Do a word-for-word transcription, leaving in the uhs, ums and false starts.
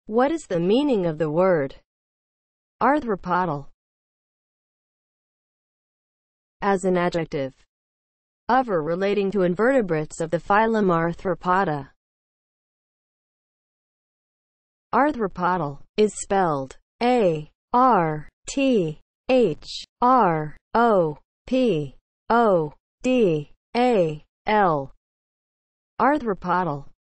What is the meaning of the word arthropodal as an adjective of or relating to invertebrates of the phylum Arthropoda? Arthropodal is spelled A R T H R O P O D A L. Arthropodal